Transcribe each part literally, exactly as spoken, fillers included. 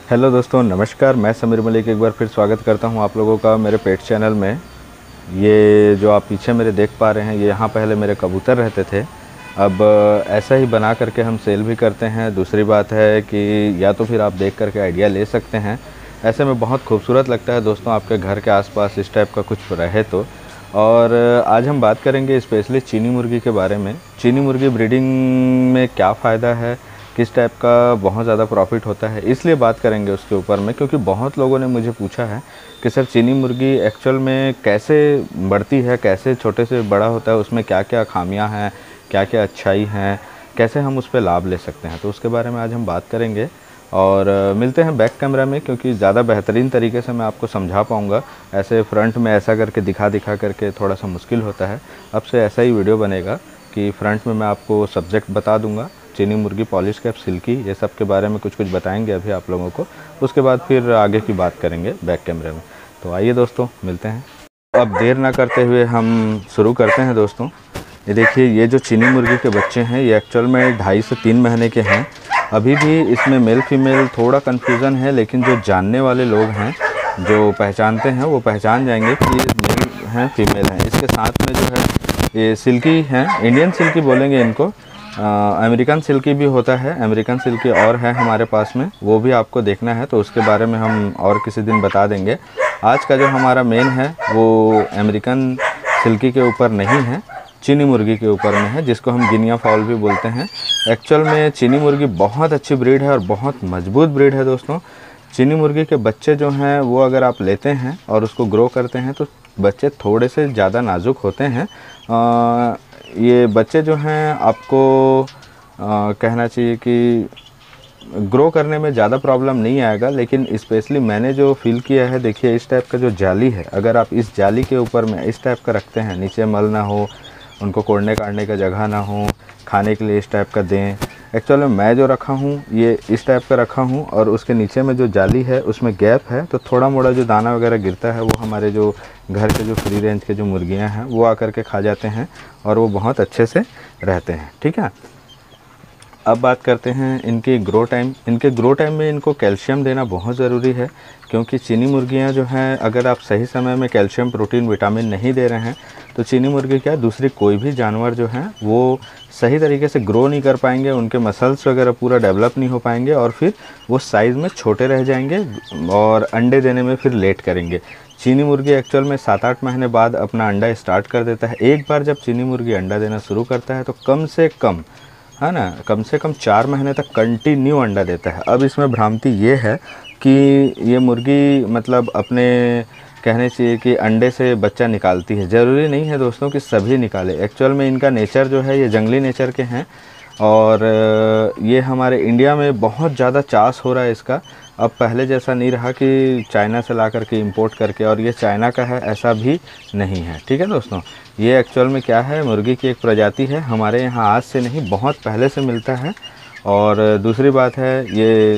Hello दोस्तों, नमस्कार। मैं समीर मलिक एक बार फिर स्वागत करता हूं आप लोगों का मेरे पेट चैनल में। ये जो आप पीछे मेरे देख पा रहे हैं, ये यहाँ पहले मेरे कबूतर रहते थे। अब ऐसा ही बना करके हम सेल भी करते हैं। दूसरी बात है कि या तो फिर आप देख करके आइडिया ले सकते हैं। ऐसे में बहुत खूबसूरत लगता है दोस्तों, आपके घर के आसपास इस टाइप का कुछ रहे तो। और आज हम बात करेंगे स्पेशली चीनी मुर्गी के बारे में। चीनी मुर्गी ब्रीडिंग में क्या फ़ायदा है, किस टाइप का बहुत ज़्यादा प्रॉफिट होता है, इसलिए बात करेंगे उसके ऊपर में। क्योंकि बहुत लोगों ने मुझे पूछा है कि सर चीनी मुर्गी एक्चुअल में कैसे बढ़ती है, कैसे छोटे से बड़ा होता है, उसमें क्या क्या खामियां हैं, क्या क्या अच्छाई हैं, कैसे हम उस पर लाभ ले सकते हैं। तो उसके बारे में आज हम बात करेंगे और मिलते हैं बैक कैमरा में, क्योंकि ज़्यादा बेहतरीन तरीके से मैं आपको समझा पाऊँगा। ऐसे फ्रंट में ऐसा करके दिखा दिखा करके थोड़ा सा मुश्किल होता है। अब से ऐसा ही वीडियो बनेगा कि फ्रंट में मैं आपको सब्जेक्ट बता दूँगा, चीनी मुर्गी, पॉलिश कैप, सिल्की, ये सब के बारे में कुछ कुछ बताएंगे अभी आप लोगों को। उसके बाद फिर आगे की बात करेंगे बैक कैमरे में। तो आइए दोस्तों, मिलते हैं। अब देर ना करते हुए हम शुरू करते हैं दोस्तों। ये देखिए, ये जो चीनी मुर्गी के बच्चे हैं ये एक्चुअल में ढाई से तीन महीने के हैं। अभी भी इसमें मेल फीमेल थोड़ा कन्फ्यूज़न है, लेकिन जो जानने वाले लोग हैं, जो पहचानते हैं, वो पहचान जाएंगे कि ये मेल हैं फीमेल हैं। इसके साथ में जो है ये सिल्की हैं, इंडियन सिल्की बोलेंगे इनको। अमेरिकन सिल्की भी होता है, अमेरिकन सिल्की और है हमारे पास में, वो भी आपको देखना है तो उसके बारे में हम और किसी दिन बता देंगे। आज का जो हमारा मेन है वो अमेरिकन सिल्की के ऊपर नहीं है, चीनी मुर्गी के ऊपर में है, जिसको हम गिनिया फाउल भी बोलते हैं। एक्चुअल में चीनी मुर्गी बहुत अच्छी ब्रीड है और बहुत मजबूत ब्रीड है दोस्तों। चीनी मुर्गी के बच्चे जो हैं वो अगर आप लेते हैं और उसको ग्रो करते हैं तो बच्चे थोड़े से ज़्यादा नाजुक होते हैं। आ, ये बच्चे जो हैं आपको आ, कहना चाहिए कि ग्रो करने में ज़्यादा प्रॉब्लम नहीं आएगा। लेकिन स्पेशली मैंने जो फील किया है, देखिए इस टाइप का जो जाली है, अगर आप इस जाली के ऊपर में इस टाइप का रखते हैं, नीचे मल ना हो, उनको कोड़ने काटने का जगह ना हो, खाने के लिए इस टाइप का दें। एक्चुअली में मैं जो रखा हूँ ये इस टाइप का रखा हूँ और उसके नीचे में जो जाली है उसमें गैप है, तो थोड़ा मोड़ा जो दाना वगैरह गिरता है वो हमारे जो घर के जो फ्री रेंज के जो मुर्गियाँ हैं वो आकर के खा जाते हैं और वो बहुत अच्छे से रहते हैं। ठीक है, अब बात करते हैं इनके ग्रो टाइम। इनके ग्रो टाइम में इनको कैल्शियम देना बहुत ज़रूरी है, क्योंकि चीनी मुर्गियां जो हैं अगर आप सही समय में कैल्शियम, प्रोटीन, विटामिन नहीं दे रहे हैं तो चीनी मुर्गी क्या, दूसरी कोई भी जानवर जो हैं वो सही तरीके से ग्रो नहीं कर पाएंगे, उनके मसल्स वगैरह पूरा डेवलप नहीं हो पाएंगे और फिर वो साइज़ में छोटे रह जाएंगे और अंडे देने में फिर लेट करेंगे। चीनी मुर्गी एक्चुअल में सात आठ महीने बाद अपना अंडा स्टार्ट कर देता है। एक बार जब चीनी मुर्गी अंडा देना शुरू करता है तो कम से कम, है ना, कम से कम चार महीने तक कंटिन्यू अंडा देता है। अब इसमें भ्रांति ये है कि ये मुर्गी मतलब अपने कहने चाहिए कि अंडे से बच्चा निकालती है। ज़रूरी नहीं है दोस्तों कि सभी निकाले। एक्चुअल में इनका नेचर जो है ये जंगली नेचर के हैं और ये हमारे इंडिया में बहुत ज़्यादा चास हो रहा है इसका। अब पहले जैसा नहीं रहा कि चाइना से ला करके इंपोर्ट करके, और ये चाइना का है ऐसा भी नहीं है। ठीक है दोस्तों, ये एक्चुअल में क्या है, मुर्गी की एक प्रजाति है, हमारे यहाँ आज से नहीं बहुत पहले से मिलता है। और दूसरी बात है ये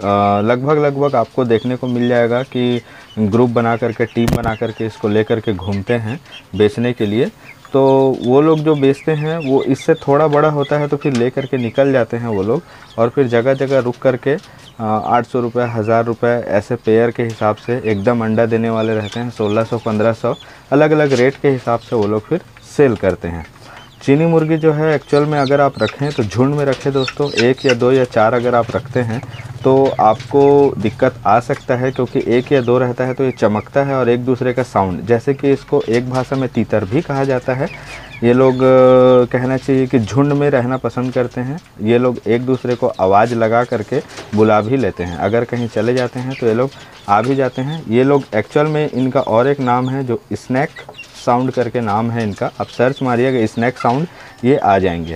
लगभग लगभग आपको देखने को मिल जाएगा कि ग्रुप बना करके, टीम बना करके इसको ले करके घूमते हैं बेचने के लिए। तो वो लोग जो बेचते हैं वो इससे थोड़ा बड़ा होता है तो फिर ले करके निकल जाते हैं वो लोग, और फिर जगह जगह रुक करके आठ सौ रुपये, हज़ार रुपये ऐसे पेयर के हिसाब से एकदम अंडा देने वाले रहते हैं, सोलह सौ, पंद्रह सौ अलग अलग रेट के हिसाब से वो लोग फिर सेल करते हैं। चीनी मुर्गी जो है एक्चुअल में अगर आप रखें तो झुंड में रखें दोस्तों, एक या दो या चार अगर आप रखते हैं तो आपको दिक्कत आ सकता है, क्योंकि एक या दो रहता है तो ये चमकता है और एक दूसरे का साउंड, जैसे कि इसको एक भाषा में तीतर भी कहा जाता है। ये लोग कहना चाहिए कि झुंड में रहना पसंद करते हैं। ये लोग एक दूसरे को आवाज़ लगा करके बुला भी लेते हैं, अगर कहीं चले जाते हैं तो ये लोग आ भी जाते हैं। ये लोग एक्चुअल में इनका और एक नाम है जो स्नैक साउंड करके नाम है इनका, आप सर्च मारिएगा स्नैक साउंड, ये आ जाएंगे।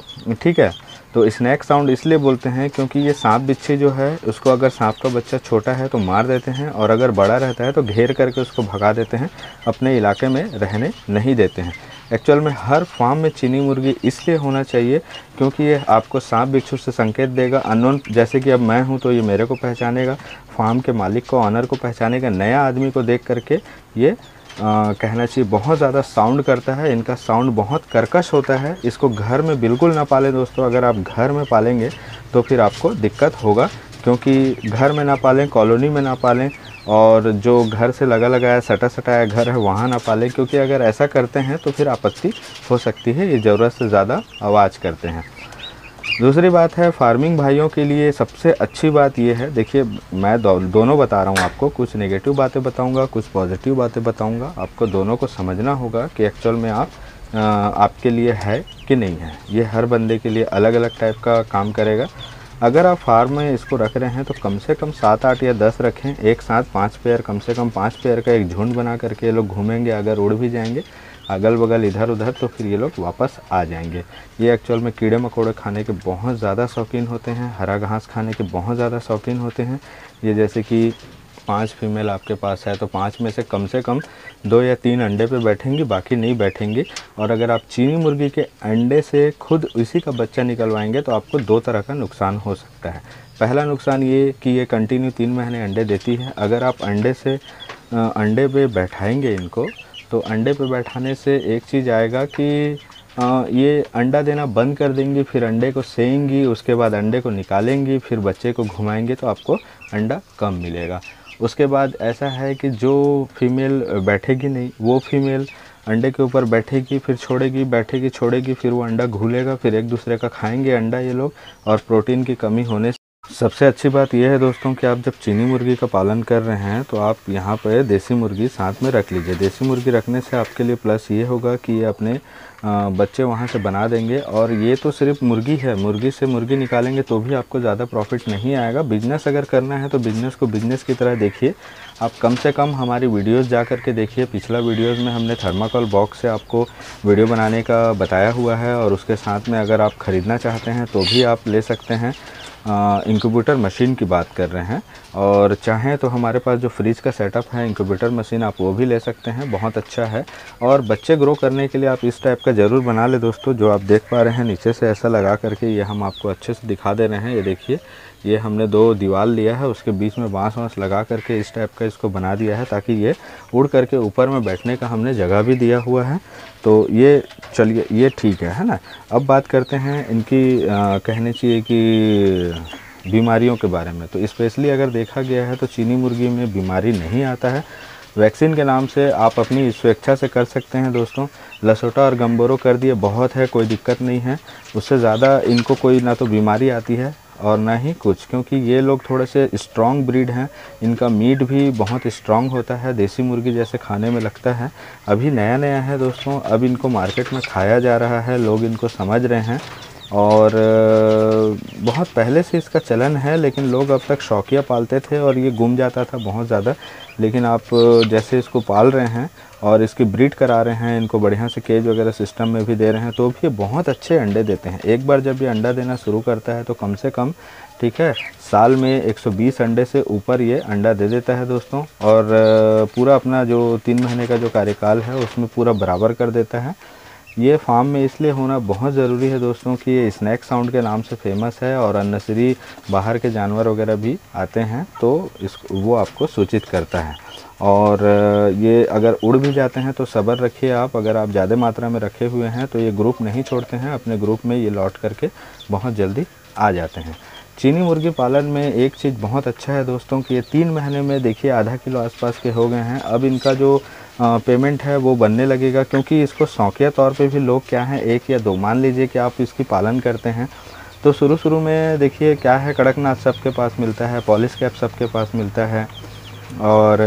ठीक है, तो स्नैक साउंड इसलिए बोलते हैं क्योंकि ये सांप बिच्छी जो है उसको, अगर सांप का बच्चा छोटा है तो मार देते हैं और अगर बड़ा रहता है तो घेर करके उसको भगा देते हैं, अपने इलाके में रहने नहीं देते हैं। एक्चुअल में हर फार्म में चीनी मुर्गी इसलिए होना चाहिए क्योंकि ये आपको सांप बिच्छू से संकेत देगा। अननोन, जैसे कि अब मैं हूँ तो ये मेरे को पहचानेगा, फार्म के मालिक को, ऑनर को पहचानेगा, नया आदमी को देख करके ये आ, कहना चाहिए बहुत ज़्यादा साउंड करता है। इनका साउंड बहुत कर्कश होता है। इसको घर में बिल्कुल ना पालें दोस्तों। अगर आप घर में पालेंगे तो फिर आपको दिक्कत होगा, क्योंकि घर में ना पालें, कॉलोनी में ना पालें, और जो घर से लगा लगाया सटा सटाया घर है वहाँ ना पालें, क्योंकि अगर ऐसा करते हैं तो फिर आपत्ति हो सकती है। ये ज़रूरत से ज़्यादा आवाज़ करते हैं। दूसरी बात है, फार्मिंग भाइयों के लिए सबसे अच्छी बात ये है, देखिए मैं दो, दोनों बता रहा हूँ आपको, कुछ नेगेटिव बातें बताऊँगा, कुछ पॉजिटिव बातें बताऊँगा। आपको दोनों को समझना होगा कि एक्चुअल में आप आ, आपके लिए है कि नहीं है। ये हर बंदे के लिए अलग अलग टाइप का काम करेगा। अगर आप फार्म में इसको रख रहे हैं तो कम से कम सात आठ या दस रखें, एक साथ पाँच पेयर, कम से कम पाँच पेयर का एक झुंड बना करके ये लोग घूमेंगे। अगर उड़ भी जाएंगे अगल बगल इधर उधर तो फिर ये लोग वापस आ जाएंगे। ये एक्चुअल में कीड़े मकोड़े खाने के बहुत ज़्यादा शौकीन होते हैं, हरा घास खाने के बहुत ज़्यादा शौकीन होते हैं। ये जैसे कि पांच फीमेल आपके पास है तो पांच में से कम से कम दो या तीन अंडे पे बैठेंगी, बाकी नहीं बैठेंगी। और अगर आप चीनी मुर्गी के अंडे से खुद इसी का बच्चा निकलवाएंगे तो आपको दो तरह का नुकसान हो सकता है। पहला नुकसान ये कि ये कंटिन्यू तीन महीने अंडे देती है। अगर आप अंडे से अंडे पे बैठाएंगे इनको तो अंडे पे बैठाने से एक चीज़ आएगा कि आ, ये अंडा देना बंद कर देंगी, फिर अंडे को सेएंगी, उसके बाद अंडे को निकालेंगी, फिर बच्चे को घुमाएंगे तो आपको अंडा कम मिलेगा। उसके बाद ऐसा है कि जो फीमेल बैठेगी नहीं वो फीमेल अंडे के ऊपर बैठेगी, फिर छोड़ेगी, बैठेगी, छोड़ेगी, फिर वो अंडा घूलेगा, फिर एक दूसरे का खाएंगे अंडा ये लोग, और प्रोटीन की कमी होने से सबसे अच्छी बात यह है दोस्तों कि आप जब चीनी मुर्गी का पालन कर रहे हैं तो आप यहाँ पर देसी मुर्गी साथ में रख लीजिए। देसी मुर्गी रखने से आपके लिए प्लस ये होगा कि ये अपने बच्चे वहाँ से बना देंगे। और ये तो सिर्फ मुर्गी है, मुर्गी से मुर्गी निकालेंगे तो भी आपको ज़्यादा प्रॉफिट नहीं आएगा। बिजनेस अगर करना है तो बिज़नेस को बिज़नेस की तरह देखिए। आप कम से कम हमारी वीडियोस जा कर के देखिए। पिछला वीडियोस में हमने थर्माकोल बॉक्स से आपको वीडियो बनाने का बताया हुआ है, और उसके साथ में अगर आप ख़रीदना चाहते हैं तो भी आप ले सकते हैं। इंक्यूबेटर मशीन की बात कर रहे हैं, और चाहें तो हमारे पास जो फ्रीज का सेटअप है इंक्यूबेटर मशीन आप वो भी ले सकते हैं, बहुत अच्छा है। और बच्चे ग्रो करने के लिए आप इस टाइप का ज़रूर बना ले दोस्तों। जो आप देख पा रहे हैं नीचे से ऐसा लगा करके ये हम आपको अच्छे से दिखा दे रहे हैं। ये देखिए, ये हमने दो दीवार लिया है, उसके बीच में बांस वांस लगा करके इस टाइप का इसको बना दिया है, ताकि ये उड़ करके ऊपर में बैठने का हमने जगह भी दिया हुआ है। तो ये चलिए ये ठीक है है ना। अब बात करते हैं इनकी आ, कहने चाहिए कि बीमारियों के बारे में। तो स्पेशली अगर देखा गया है तो चीनी मुर्गी में बीमारी नहीं आता है। वैक्सीन के नाम से आप अपनी स्वेच्छा से कर सकते हैं दोस्तों। लसोटा और गम्बोरो कर दिए बहुत है, कोई दिक्कत नहीं है। उससे ज़्यादा इनको कोई ना तो बीमारी आती है और ना ही कुछ, क्योंकि ये लोग थोड़े से स्ट्रॉन्ग ब्रीड हैं। इनका मीट भी बहुत स्ट्रॉन्ग होता है, देसी मुर्गी जैसे खाने में लगता है। अभी नया नया है दोस्तों, अब इनको मार्केट में खाया जा रहा है, लोग इनको समझ रहे हैं, और बहुत पहले से इसका चलन है। लेकिन लोग अब तक शौकिया पालते थे और ये गुम जाता था बहुत ज़्यादा। लेकिन आप जैसे इसको पाल रहे हैं और इसकी ब्रीड करा रहे हैं, इनको बढ़िया से केज वगैरह सिस्टम में भी दे रहे हैं, तो भी ये बहुत अच्छे अंडे देते हैं। एक बार जब ये अंडा देना शुरू करता है तो कम से कम ठीक है साल में एक सौ बीस अंडे से ऊपर ये अंडा दे देता है दोस्तों। और पूरा अपना जो तीन महीने का जो कार्यकाल है उसमें पूरा बराबर कर देता है। ये फार्म में इसलिए होना बहुत ज़रूरी है दोस्तों कि ये स्नैक साउंड के नाम से फेमस है, और अननेसेसरी बाहर के जानवर वगैरह भी आते हैं तो इस वो आपको सूचित करता है। और ये अगर उड़ भी जाते हैं तो सब्र रखिए आप। अगर आप ज़्यादा मात्रा में रखे हुए हैं तो ये ग्रुप नहीं छोड़ते हैं, अपने ग्रुप में ये लौट करके बहुत जल्दी आ जाते हैं। चीनी मुर्गी पालन में एक चीज़ बहुत अच्छा है दोस्तों कि ये तीन महीने में देखिए आधा किलो आसपास के हो गए हैं। अब इनका जो आ, पेमेंट है वो बनने लगेगा, क्योंकि इसको शौकिया तौर पे भी लोग क्या हैं एक या दो मान लीजिए कि आप इसकी पालन करते हैं तो शुरू शुरू में देखिए क्या है, कड़कनाथ सबके पास मिलता है, पॉलिश कैप सबके पास मिलता है, और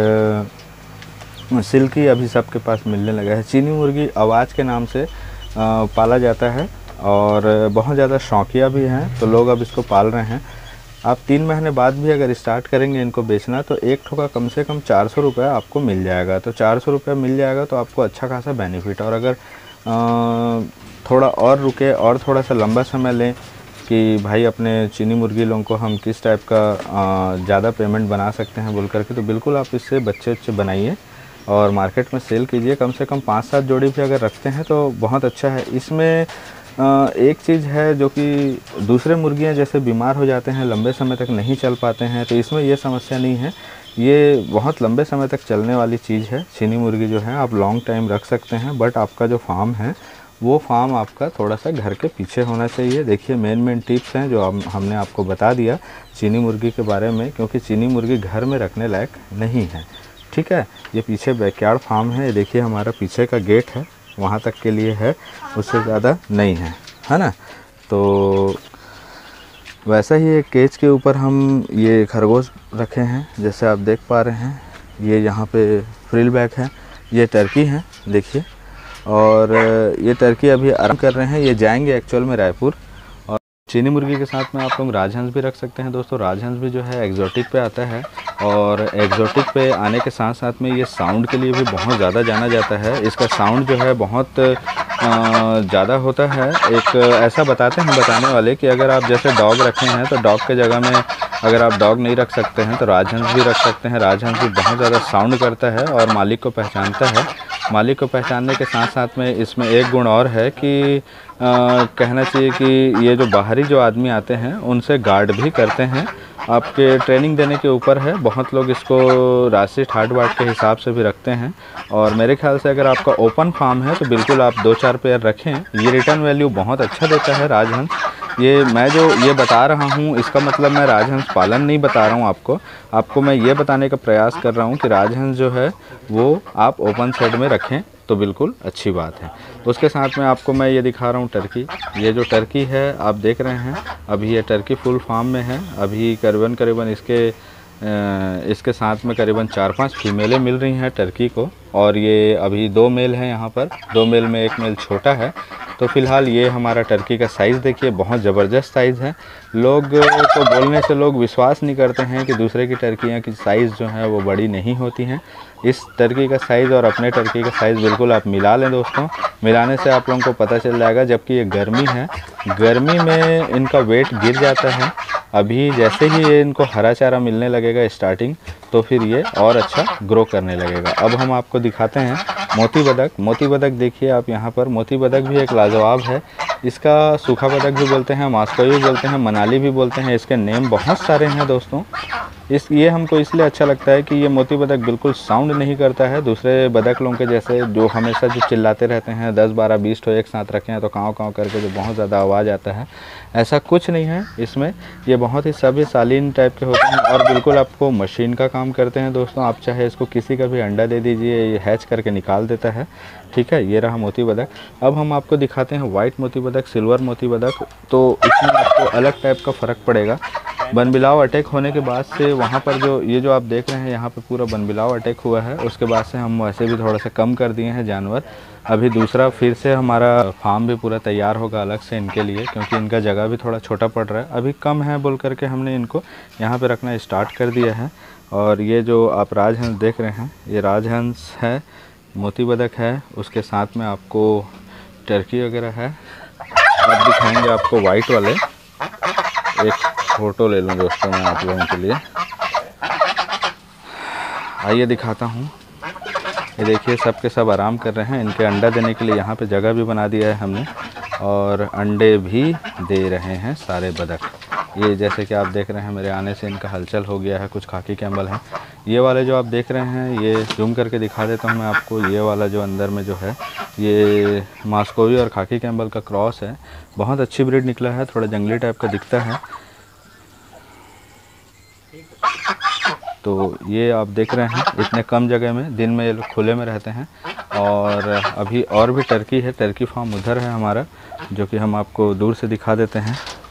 सिल्की अभी सबके पास मिलने लगा है। चीनी मुर्गी आवाज़ के नाम से आ, पाला जाता है और बहुत ज़्यादा शौकिया भी हैं, तो लोग अब इसको पाल रहे हैं। आप तीन महीने बाद भी अगर स्टार्ट करेंगे इनको बेचना तो एक ठोका कम से कम चार सौ रुपये आपको मिल जाएगा। तो चार सौ रुपये मिल जाएगा तो आपको अच्छा खासा बेनिफिट। और अगर आ, थोड़ा और रुके और थोड़ा सा लंबा समय लें कि भाई अपने चीनी मुर्गी लोगों को हम किस टाइप का ज़्यादा पेमेंट बना सकते हैं बोल करके, तो बिल्कुल आप इससे बच्चे अच्छे बनाइए और मार्केट में सेल कीजिए। कम से कम पाँच सात जोड़ी भी अगर रखते हैं तो बहुत अच्छा है। इसमें एक चीज़ है जो कि दूसरे मुर्गियां जैसे बीमार हो जाते हैं, लंबे समय तक नहीं चल पाते हैं, तो इसमें ये समस्या नहीं है। ये बहुत लंबे समय तक चलने वाली चीज़ है। चीनी मुर्गी जो है आप लॉन्ग टाइम रख सकते हैं, बट आपका जो फार्म है वो फार्म आपका थोड़ा सा घर के पीछे होना चाहिए। देखिए मेन मेन टिप्स हैं जो हम हमने आपको बता दिया चीनी मुर्गी के बारे में, क्योंकि चीनी मुर्गी घर में रखने लायक नहीं है। ठीक है, ये पीछे बैकयार्ड फार्म है। देखिए हमारा पीछे का गेट है, वहाँ तक के लिए है, उससे ज़्यादा नहीं है, है ना। तो वैसा ही एक केज के ऊपर हम ये खरगोश रखे हैं, जैसे आप देख पा रहे हैं। ये यहाँ पे फ्रिल बैक है, ये टर्की है देखिए, और ये टर्की अभी आराम कर रहे हैं। ये जाएंगे एक्चुअल में रायपुर। और चीनी मुर्गी के साथ में आप लोग राजहंस भी रख सकते हैं दोस्तों। राजहंस भी जो है एग्जॉटिक पे आता है, और एग्जॉटिक पे आने के साथ साथ में ये साउंड के लिए भी बहुत ज़्यादा जाना जाता है। इसका साउंड जो है बहुत ज़्यादा होता है। एक ऐसा बताते हैं बताने वाले कि अगर आप जैसे डॉग रखे हैं तो डॉग के जगह में अगर आप डॉग नहीं रख सकते हैं तो राजहंस भी रख सकते हैं। राजहंस भी बहुत ज़्यादा साउंड करता है और मालिक को पहचानता है। मालिक को पहचानने के साथ साथ में इसमें एक गुण और है कि आ, कहना चाहिए कि ये जो बाहरी जो आदमी आते हैं उनसे गार्ड भी करते हैं। आपके ट्रेनिंग देने के ऊपर है। बहुत लोग इसको राशि ठाट बाट के हिसाब से भी रखते हैं, और मेरे ख्याल से अगर आपका ओपन फार्म है तो बिल्कुल आप दो चार पेयर रखें। ये रिटर्न वैल्यू बहुत अच्छा देता है राजहंस। ये मैं जो ये बता रहा हूँ इसका मतलब मैं राजहंस पालन नहीं बता रहा हूँ आपको आपको मैं ये बताने का प्रयास कर रहा हूँ कि राजहंस जो है वो आप ओपन शेड में रखें तो बिल्कुल अच्छी बात है। उसके साथ में आपको मैं ये दिखा रहा हूँ टर्की। ये जो टर्की है आप देख रहे हैं, अभी ये टर्की फुल फार्म में है। अभी करीबन करीबन इसके इसके साथ में करीबन चार पांच फीमेलें मिल रही हैं टर्की को, और ये अभी दो मेल हैं यहाँ पर। दो मेल में एक मेल छोटा है। तो फ़िलहाल ये हमारा टर्की का साइज़ देखिए, बहुत ज़बरदस्त साइज़ है। लोग को बोलने से लोग विश्वास नहीं करते हैं कि दूसरे की टर्कियाँ की साइज़ जो है वो बड़ी नहीं होती हैं। इस टर्की का साइज़ और अपने टर्की का साइज़ बिल्कुल आप मिला लें दोस्तों। मिलाने से आप लोगों को पता चल जाएगा। जबकि ये गर्मी है, गर्मी में इनका वेट गिर जाता है। अभी जैसे ही ये इनको हरा चारा मिलने लगेगा स्टार्टिंग, तो फिर ये और अच्छा ग्रो करने लगेगा। अब हम आपको दिखाते हैं मोती बदक। मोती बदक देखिए आप यहाँ पर। मोती बदक भी एक लाजवाब है। इसका सूखा बदक भी बोलते हैं, मास्कोई भी बोलते हैं, मनाली भी बोलते हैं। इसके नेम बहुत सारे हैं दोस्तों। इस ये हमको इसलिए अच्छा लगता है कि ये मोती बदक बिल्कुल साउंड नहीं करता है दूसरे बदक लोगों के जैसे, जो हमेशा जो चिल्लाते रहते हैं। दस बारह बीस तो एक साथ रखे हैं तो काँव काँव करके जो बहुत ज़्यादा आवाज़ आता है, ऐसा कुछ नहीं है इसमें। ये बहुत ही सभ्य शालीन टाइप के होते हैं और बिल्कुल आपको मशीन का काम करते हैं दोस्तों। आप चाहे इसको किसी का भी अंडा दे दीजिए, ये हैच करके निकाल देता है। ठीक है, ये रहा मोती बदक। अब हम आपको दिखाते हैं वाइट मोती बदक, सिल्वर मोती बदक। तो इसमें आपको अलग टाइप का फ़र्क पड़ेगा। बनबिलाव अटैक होने के बाद से वहाँ पर जो ये जो आप देख रहे हैं यहाँ पे पूरा बनबिलाव अटैक हुआ है। उसके बाद से हम वैसे भी थोड़ा सा कम कर दिए हैं जानवर। अभी दूसरा फिर से हमारा फार्म भी पूरा तैयार होगा अलग से इनके लिए, क्योंकि इनका जगह भी थोड़ा छोटा पड़ रहा है। अभी कम है बोल करके हमने इनको यहाँ पे रखना स्टार्ट कर दिया है। और ये जो आप राजहंस देख रहे हैं, ये राजहंस है, मोती बदक है, उसके साथ में आपको टर्की वगैरह है। अब दिखाएंगे आपको वाइट वाले। एक फ़ोटो ले लूँ दोस्तों मैं आप लोगों के लिए। आइए दिखाता हूँ। ये देखिए सब के सब आराम कर रहे हैं। इनके अंडा देने के लिए यहाँ पे जगह भी बना दिया है हमने, और अंडे भी दे रहे हैं सारे बदक। ये जैसे कि आप देख रहे हैं मेरे आने से इनका हलचल हो गया है। कुछ खाकी कैम्बल हैं। ये वाले जो आप देख रहे हैं, ये जूम करके दिखा देता हूँ मैं आपको। ये वाला जो अंदर में जो है ये मास्कोवी और खाकी कैम्बल का क्रॉस है। बहुत अच्छी ब्रीड निकला है, थोड़ा जंगली टाइप का दिखता है। तो ये आप देख रहे हैं इतने कम जगह में, दिन में ये लोग खुले में रहते हैं। और अभी और भी टर्की है, टर्की फार्म उधर है हमारा, जो कि हम आपको दूर से दिखा देते हैं।